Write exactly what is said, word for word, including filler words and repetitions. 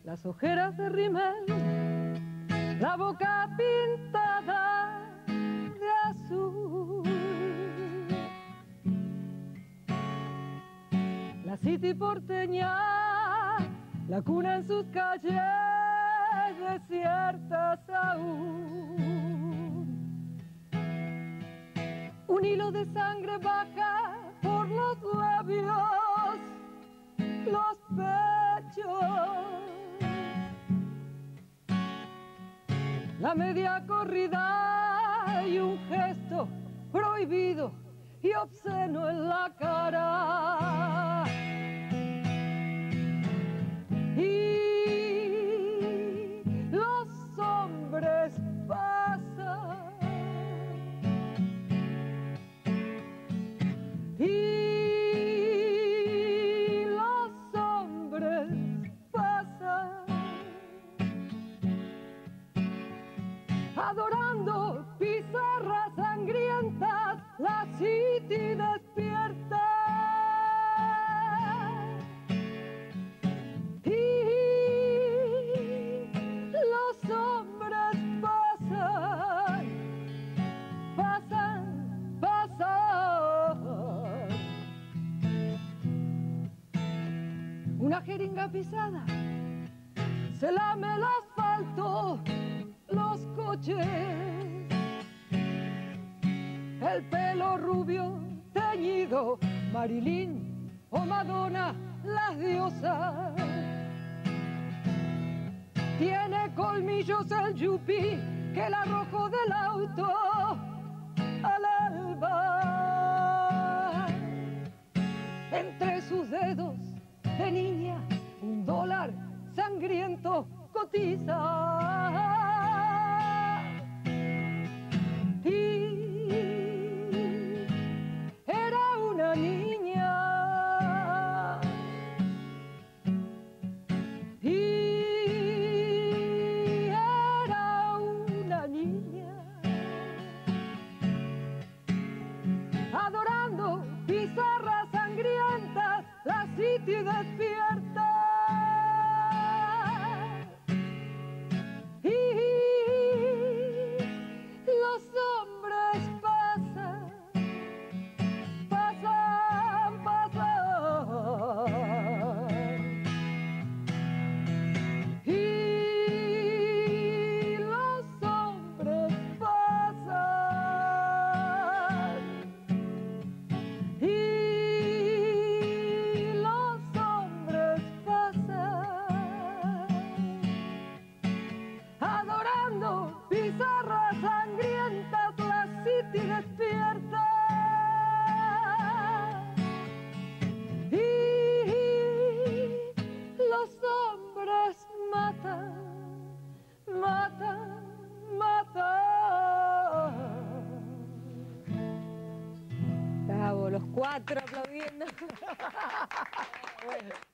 las ojeras de rimel, la boca pintada de azul. La city porteña, la cuna en sus calles desiertas aún. Un hilo de sangre baja por los labios, los pechos. La media corrida y un gesto prohibido y obsceno en la cara. Y los hombres pasan. Y los hombres pasan. Adorando pizarras sangrientas, la city despierta. Y los hombres pasan, pasan, pasan. Una jeringa pisada se lame el asfalto, los coches, el pelo rubio teñido, Marilyn o Madonna, las diosas. Tiene colmillos el yupi que la arrojó del auto al alba. Entre sus dedos de niña un dólar sangriento cotiza. Adorando pizarras sangrientas, la city despierta. Y los hombres pasan, pasan, pasan. Y los hombres pasan. Y los hombres pasan, adorando pizarras sangrientas, la city despierta. Y los hombres matan, matan, matan. Bravo, los cuatro aplaudiendo. Bueno.